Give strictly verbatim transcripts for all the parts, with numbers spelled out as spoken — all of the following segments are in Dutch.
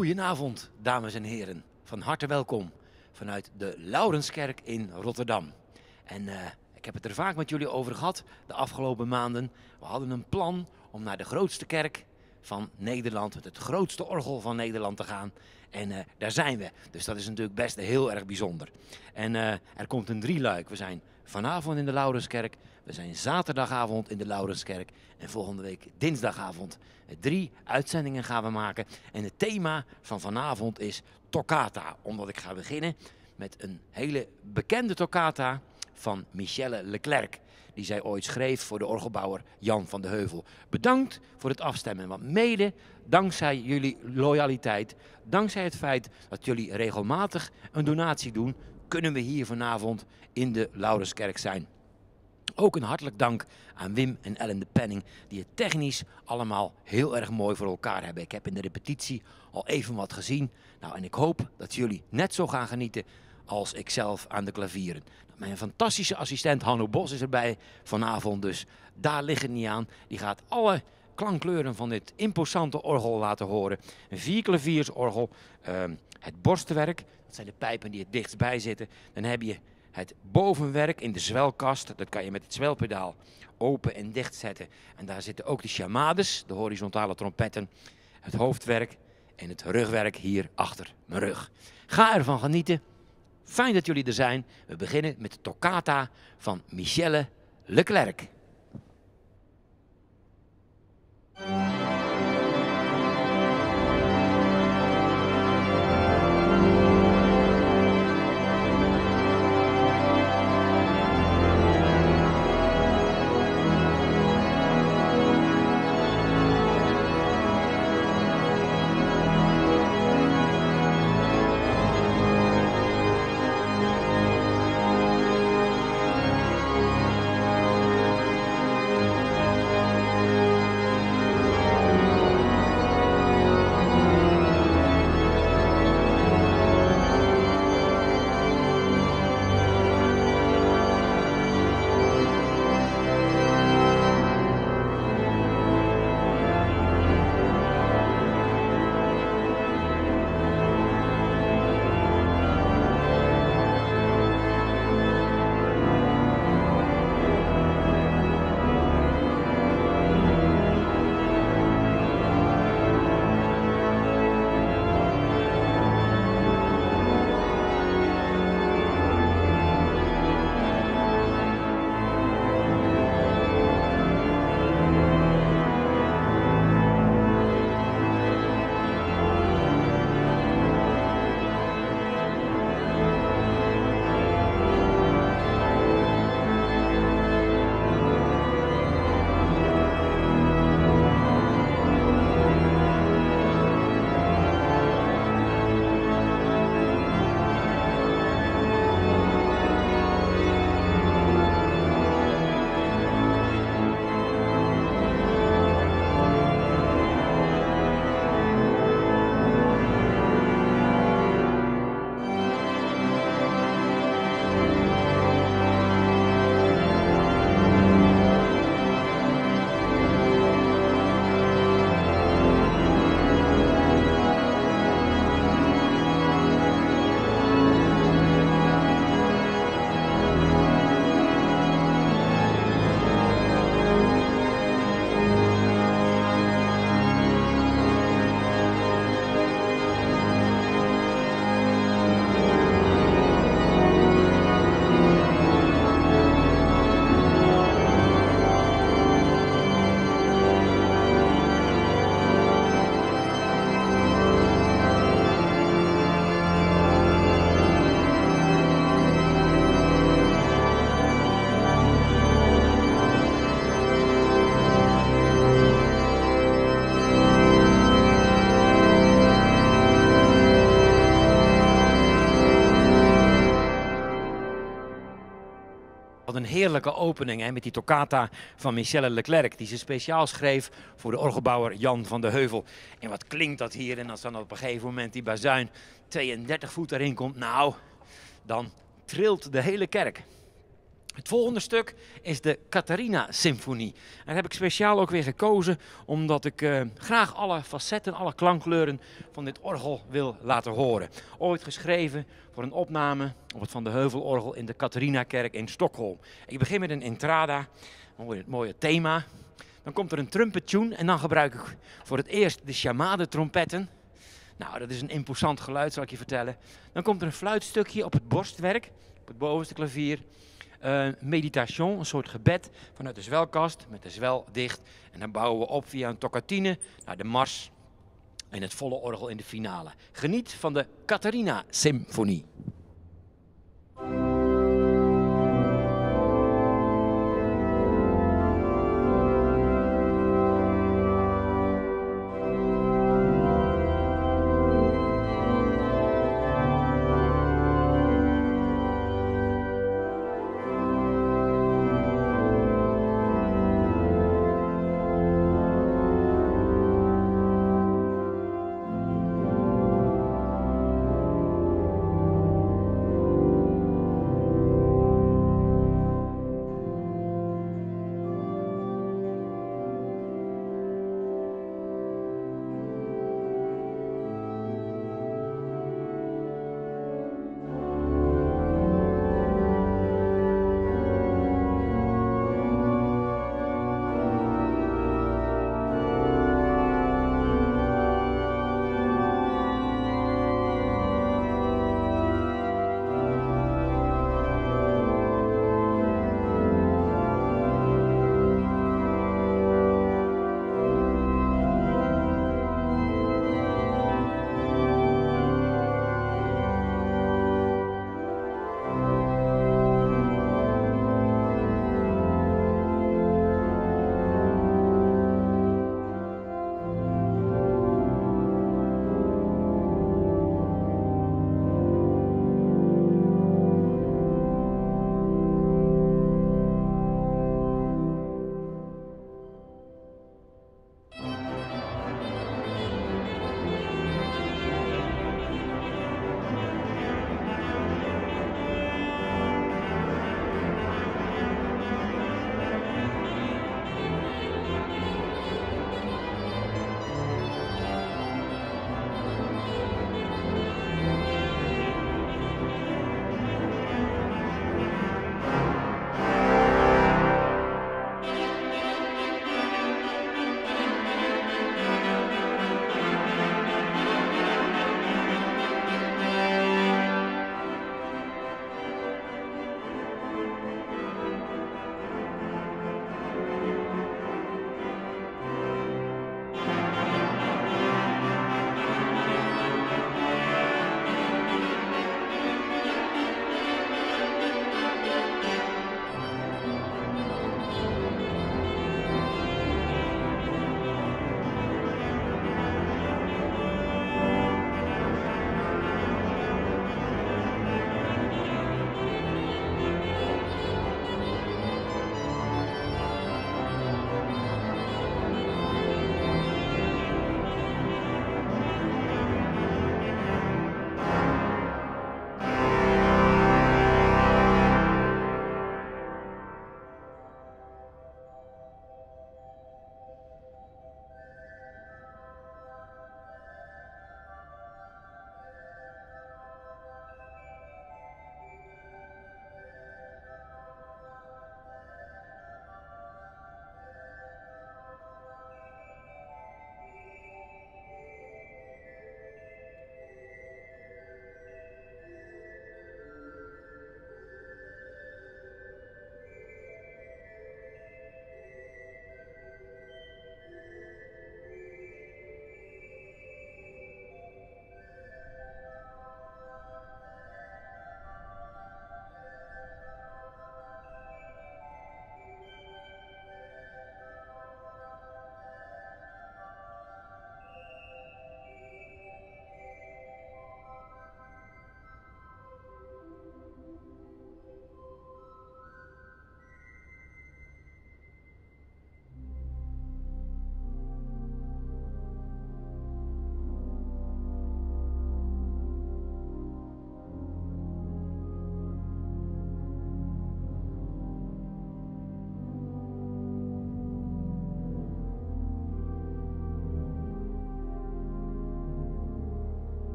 Goedenavond, dames en heren. Van harte welkom vanuit de Laurenskerk in Rotterdam. En uh, ik heb het er vaak met jullie over gehad de afgelopen maanden. We hadden een plan om naar de grootste kerk van Nederland, het grootste orgel van Nederland te gaan. En uh, daar zijn we. Dus dat is natuurlijk best heel erg bijzonder. En uh, er komt een drieluik. We zijn vanavond in de Laurenskerk. We zijn zaterdagavond in de Laurenskerk. En volgende week dinsdagavond. Drie uitzendingen gaan we maken. En het thema van vanavond is Toccata. Omdat ik ga beginnen met een hele bekende toccata van Michelle Leclerc. Die zij ooit schreef voor de orgelbouwer Jan van de Heuvel. Bedankt voor het afstemmen. Want mede dankzij jullie loyaliteit, dankzij het feit dat jullie regelmatig een donatie doen, kunnen we hier vanavond in de Laurenskerk zijn. Ook een hartelijk dank aan Wim en Ellen de Penning, die het technisch allemaal heel erg mooi voor elkaar hebben. Ik heb in de repetitie al even wat gezien. Nou, en ik hoop dat jullie net zo gaan genieten als ik zelf aan de klavieren. Mijn fantastische assistent Hanno Bos is erbij vanavond, dus daar ligt het niet aan. Die gaat alle klankkleuren van dit imposante orgel laten horen. Een vierklaviersorgel, uh, het borstwerk, dat zijn de pijpen die het dichtstbij zitten. Dan heb je het bovenwerk in de zwelkast, dat kan je met het zwelpedaal open en dicht zetten. En daar zitten ook de chamades, de horizontale trompetten, het hoofdwerk en het rugwerk hier achter mijn rug. Ga ervan genieten. Fijn dat jullie er zijn. We beginnen met de toccata van Michelle Leclerc. Wat een heerlijke opening hè, met die toccata van Michelle Leclerc, die ze speciaal schreef voor de orgelbouwer Jan van de Heuvel. En wat klinkt dat hier? En als dan op een gegeven moment die bazuin tweeëndertig voet erin komt, nou, dan trilt de hele kerk. Het volgende stuk is de Catharina-symfonie. Daar heb ik speciaal ook weer gekozen, omdat ik uh, graag alle facetten, alle klankkleuren van dit orgel wil laten horen. Ooit geschreven voor een opname op het Van de Heuvelorgel in de Catharinakerk in Stockholm. Ik begin met een entrada, het mooie thema. Dan komt er een trumpet-tune en dan gebruik ik voor het eerst de chamade-trompetten. Nou, dat is een imposant geluid, zal ik je vertellen. Dan komt er een fluitstukje op het borstwerk, op het bovenste klavier. Uh, meditation, een soort gebed vanuit de zwelkast met de zwel dicht. En dan bouwen we op via een toccatine naar de mars en het volle orgel in de finale. Geniet van de Catharina-symfonie.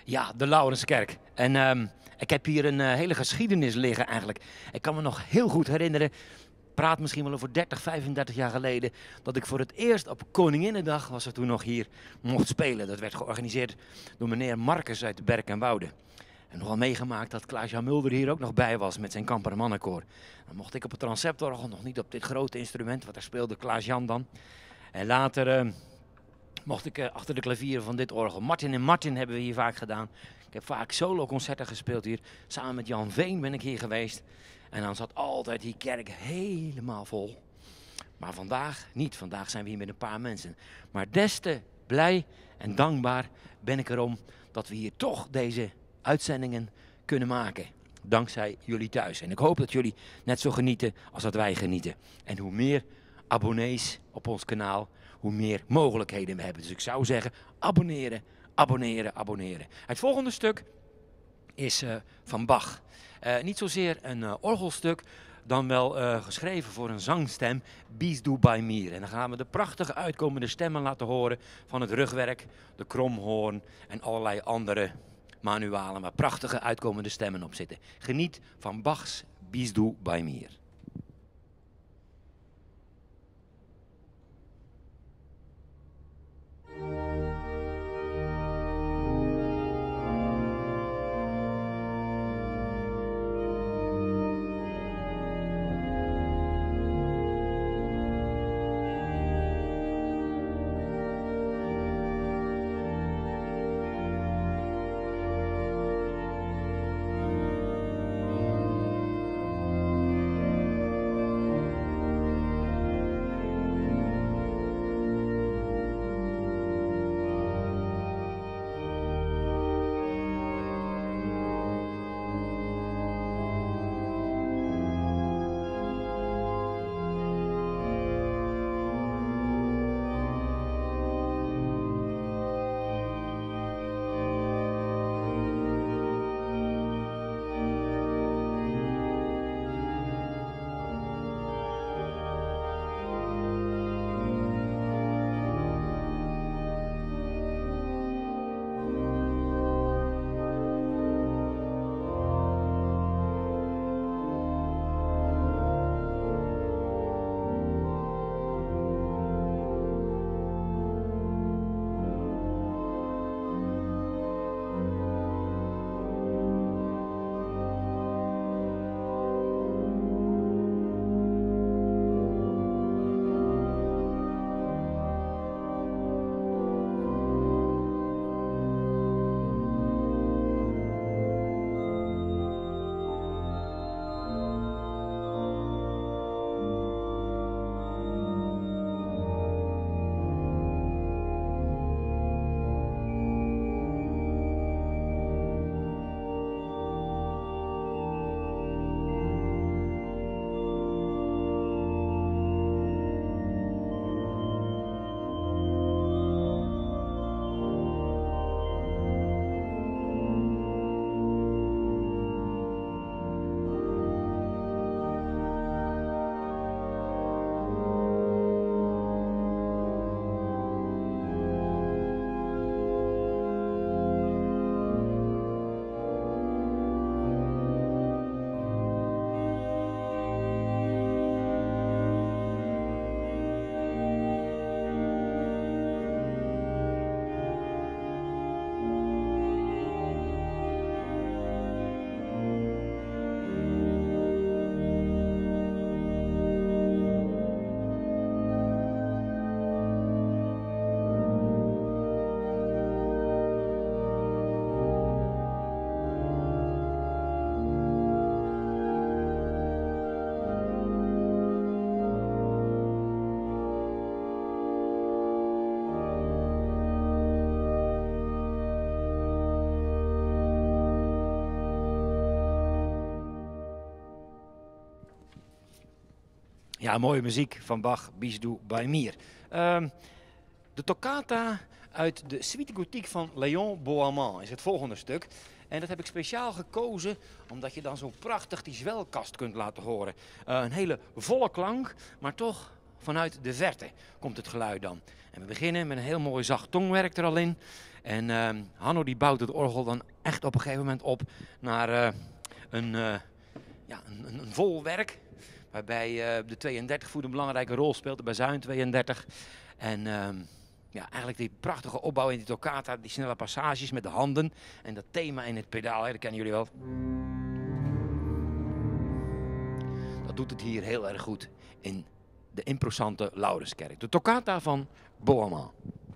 Ja, de Laurenskerk. En um, ik heb hier een uh, hele geschiedenis liggen eigenlijk. Ik kan me nog heel goed herinneren, praat misschien wel over dertig, vijfendertig jaar geleden, dat ik voor het eerst op Koninginnedag, was er toen nog hier, mocht spelen. Dat werd georganiseerd door meneer Marcus uit Berk en Woude. En nogal meegemaakt dat Klaas-Jan Mulder hier ook nog bij was met zijn Kampermannenkoor. Dan mocht ik op het transeptorgel, nog niet op dit grote instrument, want daar speelde Klaas-Jan dan. En later uh, mocht ik uh, achter de klavieren van dit orgel. Martin en Martin hebben we hier vaak gedaan. Ik heb vaak solo-concerten gespeeld hier. Samen met Jan Veen ben ik hier geweest. En dan zat altijd die kerk helemaal vol. Maar vandaag niet. Vandaag zijn we hier met een paar mensen. Maar des te blij en dankbaar ben ik erom dat we hier toch deze uitzendingen kunnen maken. Dankzij jullie thuis. En ik hoop dat jullie net zo genieten als dat wij genieten. En hoe meer abonnees op ons kanaal, hoe meer mogelijkheden we hebben. Dus ik zou zeggen, abonneren, abonneren, abonneren. Het volgende stuk is uh, van Bach. Uh, niet zozeer een uh, orgelstuk, dan wel uh, geschreven voor een zangstem, Bies du bei mir. En dan gaan we de prachtige uitkomende stemmen laten horen van het rugwerk, de kromhoorn en allerlei andere manualen, waar prachtige uitkomende stemmen op zitten. Geniet van Bachs Bies du bei mir. Ja, mooie muziek van Bach, Bies du bei mir. Uh, de toccata uit de Suite Gothique van Léon Bohamond is het volgende stuk. En dat heb ik speciaal gekozen, omdat je dan zo prachtig die zwelkast kunt laten horen. Uh, een hele volle klank, maar toch vanuit de verte komt het geluid dan. En we beginnen met een heel mooi zacht tongwerk er al in. En uh, Hanno die bouwt het orgel dan echt op een gegeven moment op naar uh, een, uh, ja, een, een, een vol werk. Waarbij uh, de tweeëndertig voet een belangrijke rol speelt, de bazuin tweeëndertig. En uh, ja, eigenlijk die prachtige opbouw in die toccata, die snelle passages met de handen. En dat thema in het pedaal, hè, dat kennen jullie wel. Dat doet het hier heel erg goed in de imposante Laurenskerk. De toccata van Bohemond.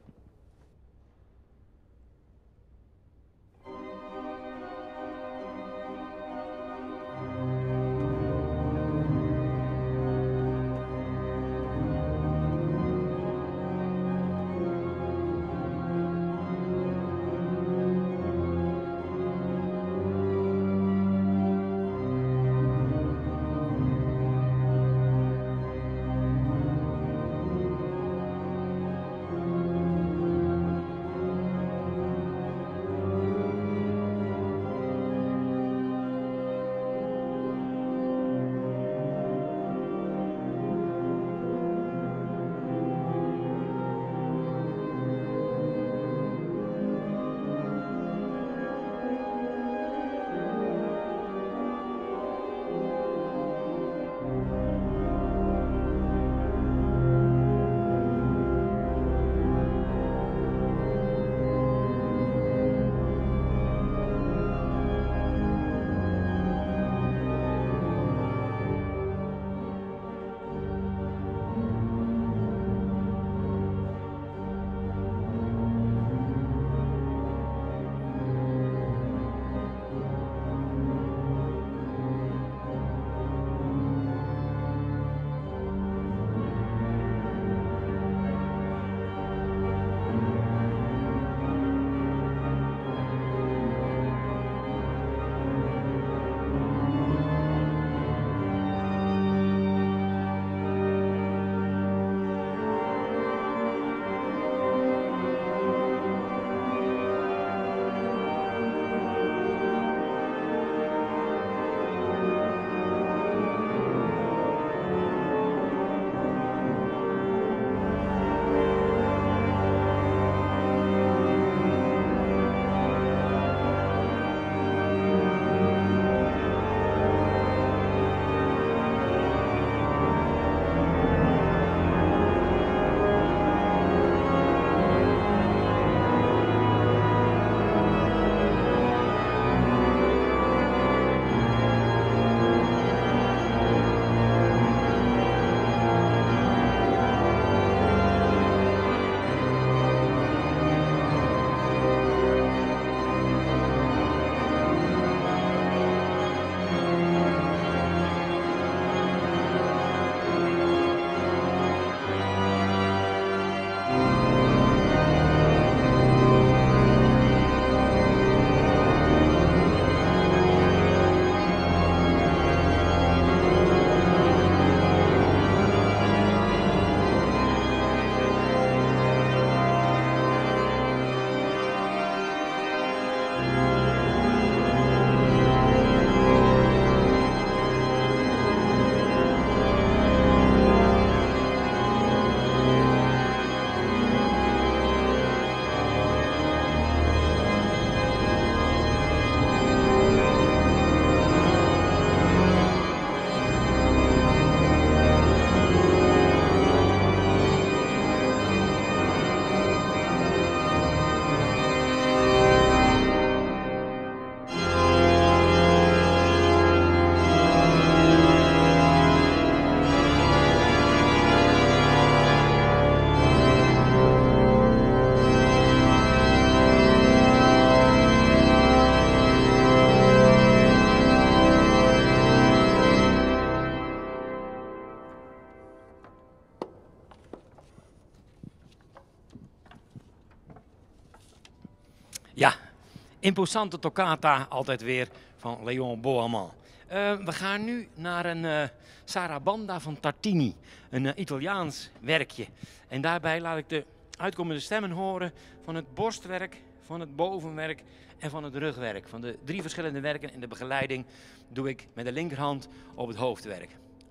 Ja, imposante toccata altijd weer van Léon Bohemond. Uh, we gaan nu naar een uh, Sarabanda van Tartini, een uh, Italiaans werkje. En daarbij laat ik de uitkomende stemmen horen van het borstwerk, van het bovenwerk en van het rugwerk. Van de drie verschillende werken in de begeleiding doe ik met de linkerhand op het hoofdwerk.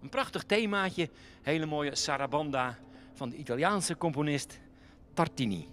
Een prachtig themaatje, hele mooie sarabanda van de Italiaanse componist Tartini.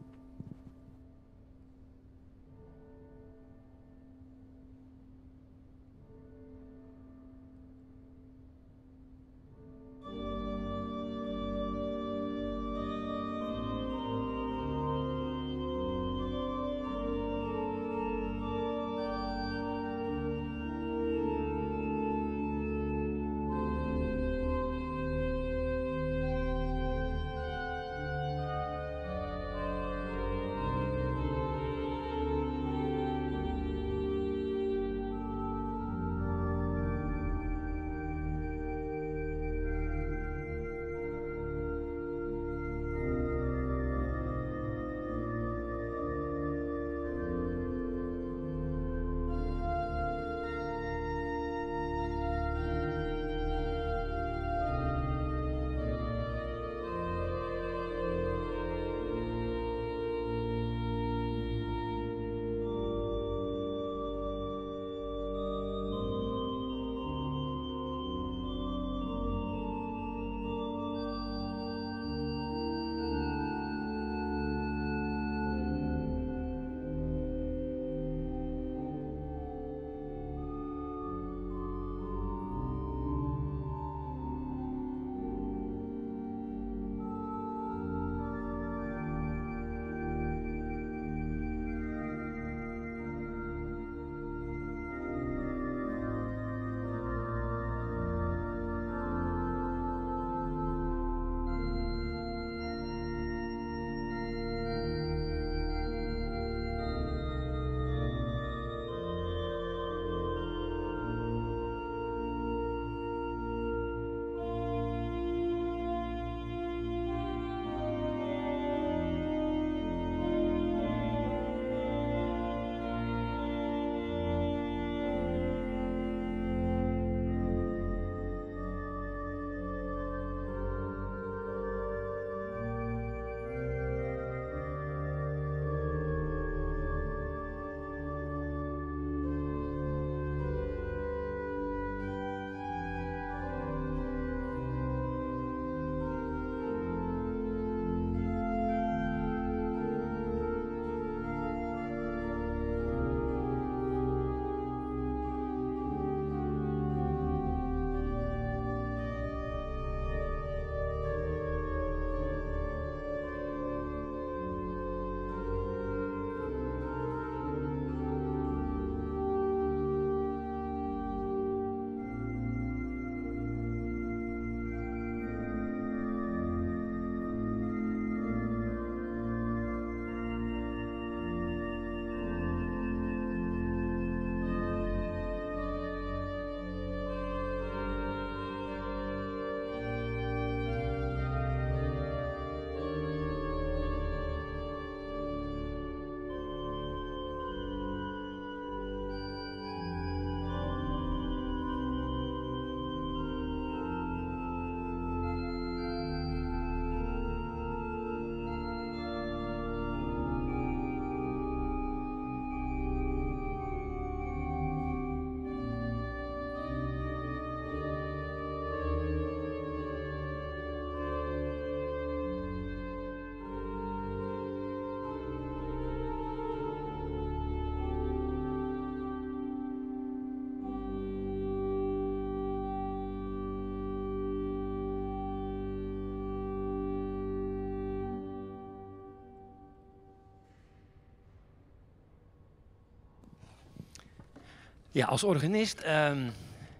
Ja, als organist um,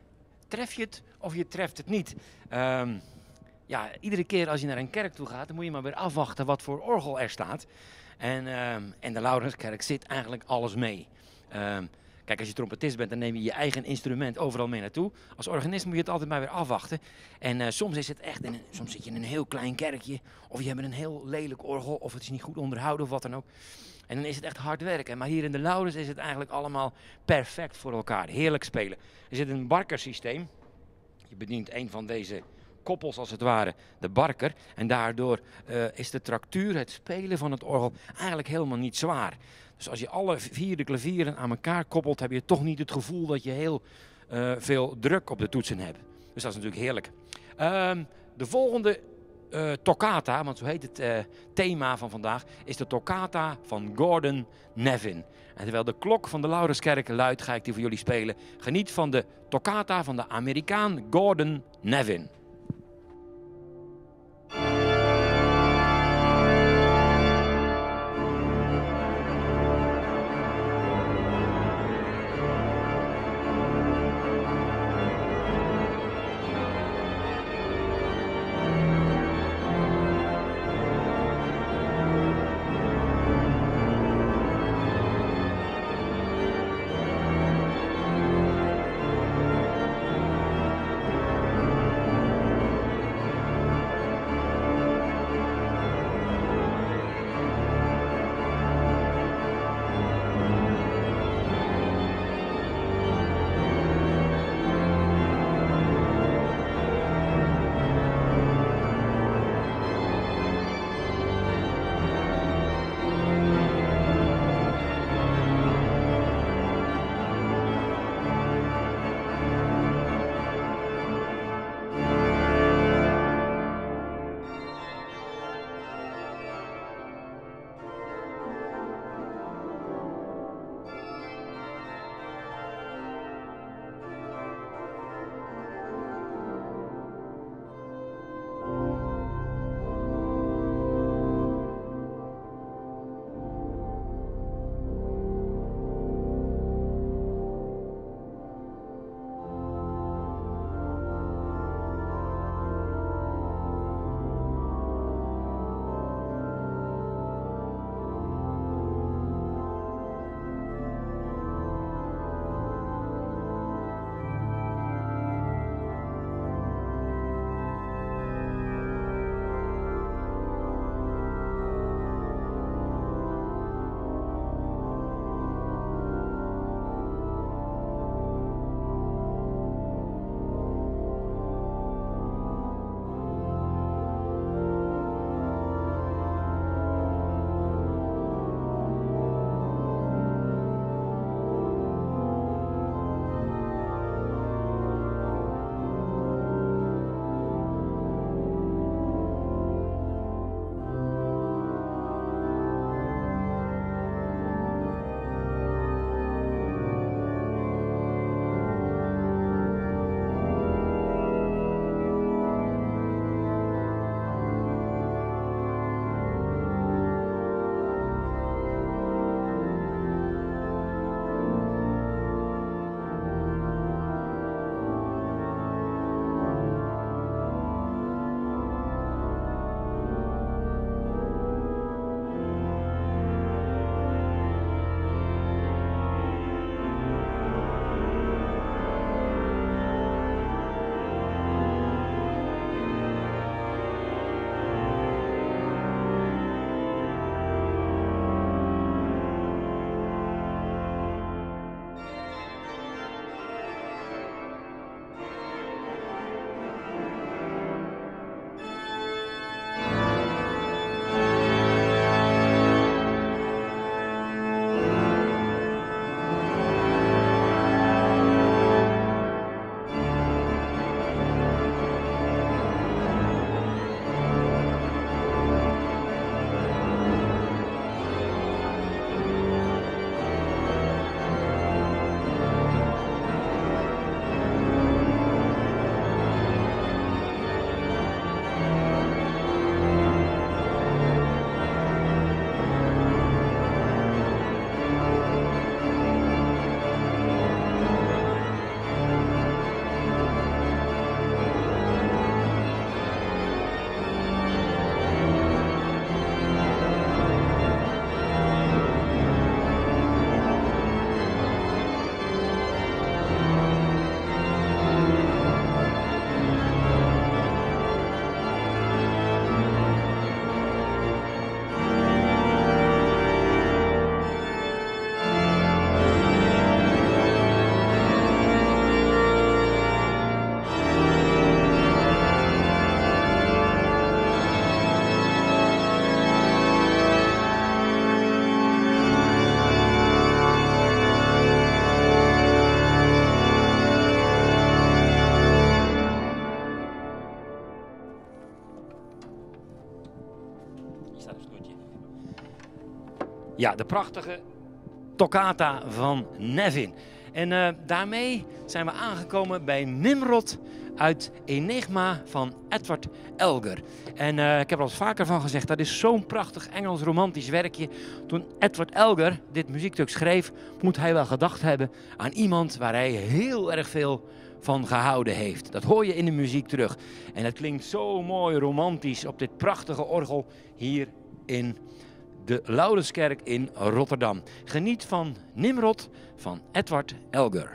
tref je het of je treft het niet. Um, ja, iedere keer als je naar een kerk toe gaat, dan moet je maar weer afwachten wat voor orgel er staat. En um, in de Laurenskerk zit eigenlijk alles mee. Um, kijk, als je trompetist bent, dan neem je je eigen instrument overal mee naartoe. Als organist moet je het altijd maar weer afwachten. En uh, soms is het echt, in een, soms zit je in een heel klein kerkje, of je hebt een heel lelijk orgel, of het is niet goed onderhouden of wat dan ook. En dan is het echt hard werken. Maar hier in de Laurens is het eigenlijk allemaal perfect voor elkaar. Heerlijk spelen. Er zit een barkersysteem. Je bedient een van deze koppels als het ware, de barker. En daardoor uh, is de traktuur, het spelen van het orgel, eigenlijk helemaal niet zwaar. Dus als je alle vier de klavieren aan elkaar koppelt, heb je toch niet het gevoel dat je heel uh, veel druk op de toetsen hebt. Dus dat is natuurlijk heerlijk. Um, de volgende uh, toccata, want zo heet het uh, thema van vandaag, is de toccata van Gordon Nevin. En terwijl de klok van de Laurenskerk luidt, ga ik die voor jullie spelen. Geniet van de toccata van de Amerikaan Gordon Nevin. Ja, de prachtige toccata van Nevin. En uh, daarmee zijn we aangekomen bij Nimrod uit Enigma van Edward Elgar. En uh, ik heb er al eens vaker van gezegd, dat is zo'n prachtig Engels romantisch werkje. Toen Edward Elgar dit muziekstuk schreef, moet hij wel gedacht hebben aan iemand waar hij heel erg veel van gehouden heeft. Dat hoor je in de muziek terug. En het klinkt zo mooi romantisch op dit prachtige orgel hier in de Laurenskerk in Rotterdam. Geniet van Nimrod van Edward Elgar.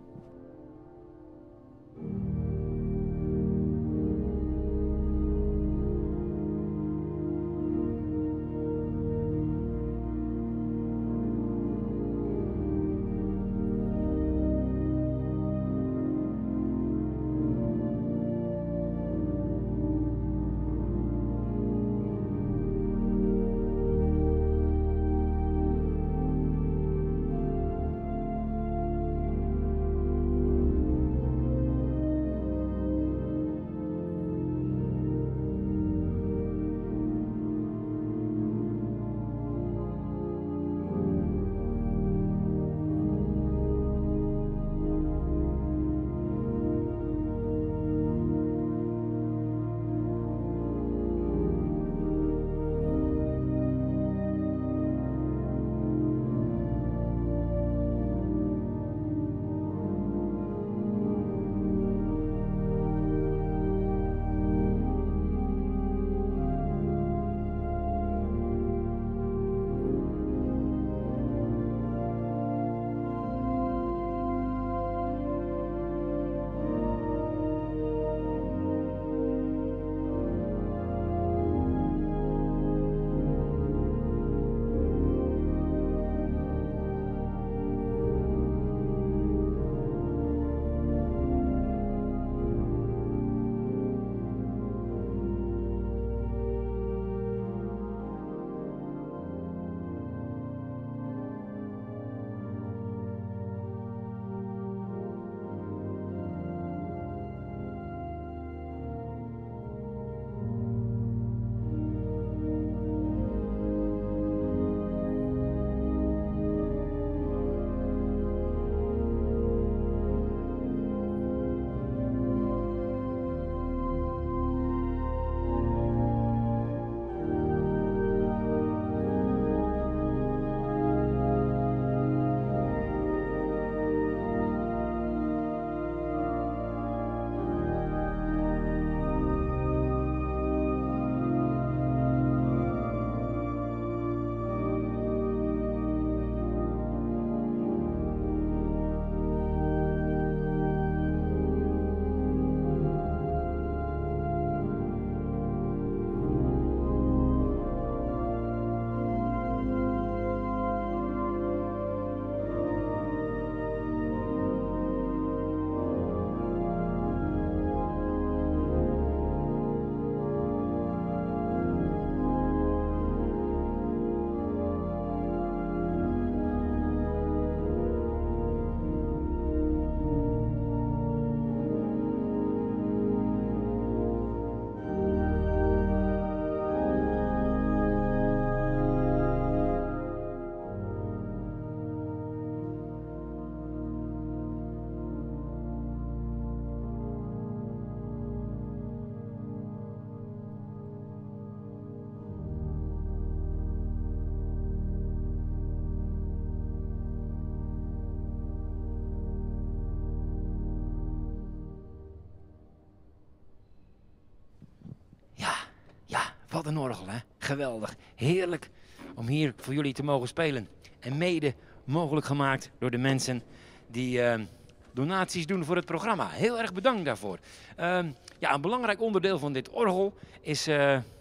Wat een orgel, hè? Geweldig. Heerlijk om hier voor jullie te mogen spelen. En mede mogelijk gemaakt door de mensen die uh, donaties doen voor het programma. Heel erg bedankt daarvoor. Uh, ja, een belangrijk onderdeel van dit orgel is uh,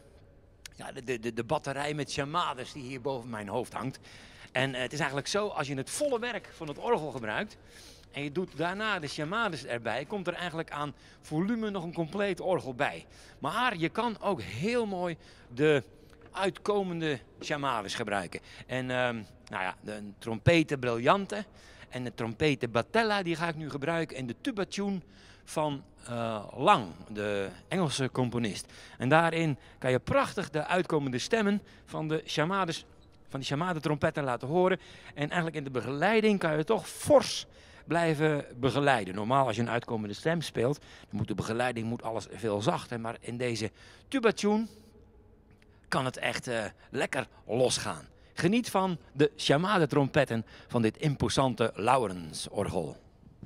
ja, de, de, de batterij met chamades die hier boven mijn hoofd hangt. En uh, het is eigenlijk zo, als je het volle werk van het orgel gebruikt en je doet daarna de chamades erbij, komt er eigenlijk aan volume nog een compleet orgel bij. Maar je kan ook heel mooi de uitkomende chamades gebruiken. En uh, nou ja, de trompete Brillante en de trompete Batella, die ga ik nu gebruiken. En de tuba tune van uh, Lang, de Engelse componist. En daarin kan je prachtig de uitkomende stemmen van de chamades van die chamade-trompetten laten horen. En eigenlijk in de begeleiding kan je toch fors blijven begeleiden. Normaal als je een uitkomende stem speelt, dan moet de begeleiding moet alles veel zachter. Maar in deze tuba-tune kan het echt uh, lekker losgaan. Geniet van de chamade-trompetten van dit imposante Laurens-orgel.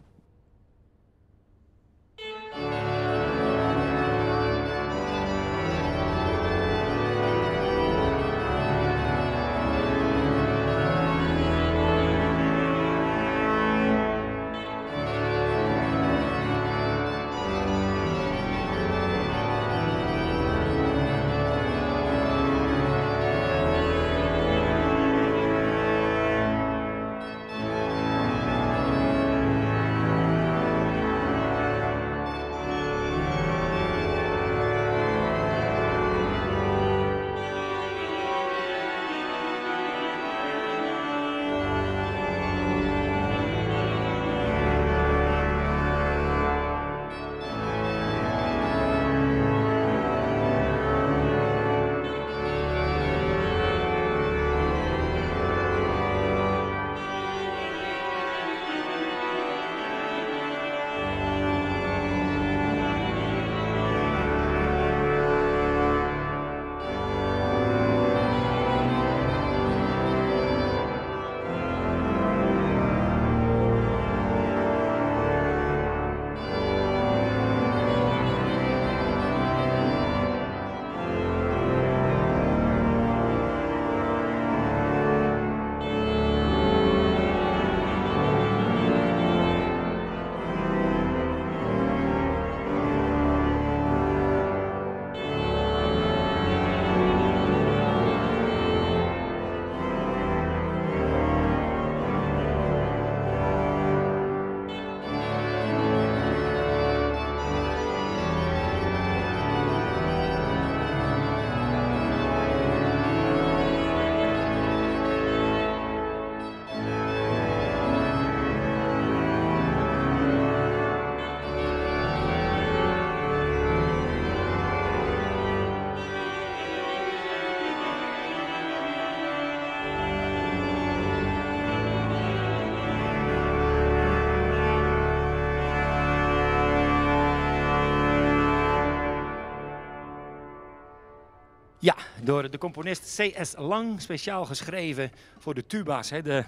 Ja, door de componist C S Lang speciaal geschreven voor de tuba's, hè, de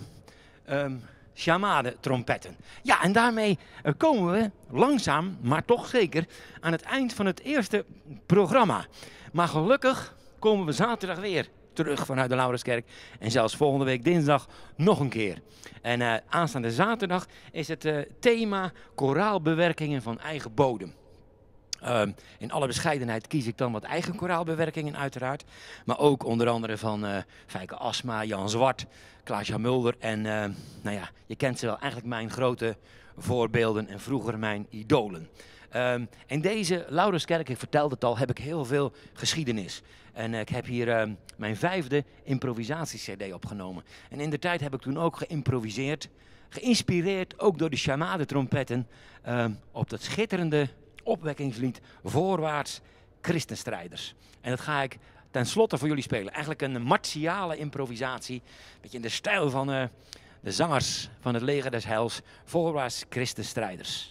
um, chamade-trompetten. Ja, en daarmee uh, komen we langzaam, maar toch zeker, aan het eind van het eerste programma. Maar gelukkig komen we zaterdag weer terug vanuit de Laurenskerk. En zelfs volgende week dinsdag nog een keer. En uh, aanstaande zaterdag is het uh, thema koraalbewerkingen van eigen bodem. Uh, in alle bescheidenheid kies ik dan wat eigen koraalbewerkingen uiteraard. Maar ook onder andere van uh, Fijke Asma, Jan Zwart, Klaas-Jan Mulder. En uh, nou ja, je kent ze wel, eigenlijk mijn grote voorbeelden en vroeger mijn idolen. Uh, in deze Laurenskerk, ik vertelde het al, heb ik heel veel geschiedenis. En uh, ik heb hier uh, mijn vijfde improvisatie-C D opgenomen. En in de tijd heb ik toen ook geïmproviseerd. Geïnspireerd ook door de chamade-trompetten uh, op dat schitterende opwekkingslied Voorwaarts Christenstrijders. En dat ga ik tenslotte voor jullie spelen. Eigenlijk een martiale improvisatie. Een beetje in de stijl van uh, de zangers van het leger des heils. Voorwaarts Christenstrijders.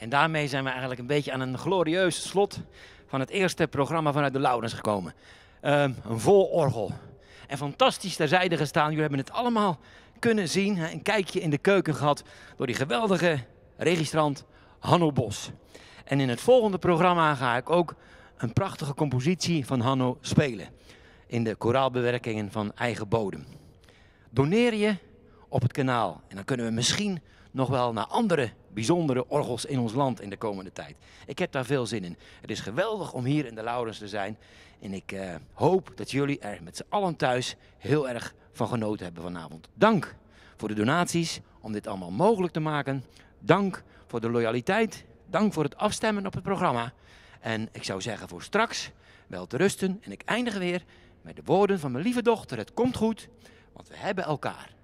En daarmee zijn we eigenlijk een beetje aan een glorieus slot van het eerste programma vanuit de Laurens gekomen. Um, een vol orgel. En fantastisch terzijde gestaan. Jullie hebben het allemaal kunnen zien. Hè? Een kijkje in de keuken gehad door die geweldige registrant Hanno Bos. En in het volgende programma ga ik ook een prachtige compositie van Hanno spelen. In de koraalbewerkingen van Eigen Bodem. Doneer je op het kanaal. En dan kunnen we misschien nog wel naar andere bijzondere orgels in ons land in de komende tijd. Ik heb daar veel zin in. Het is geweldig om hier in de Laurens te zijn. En ik uh, hoop dat jullie er met z'n allen thuis heel erg van genoten hebben vanavond. Dank voor de donaties om dit allemaal mogelijk te maken. Dank voor de loyaliteit. Dank voor het afstemmen op het programma. En ik zou zeggen voor straks wel te rusten. En ik eindig weer met de woorden van mijn lieve dochter. Het komt goed, want we hebben elkaar.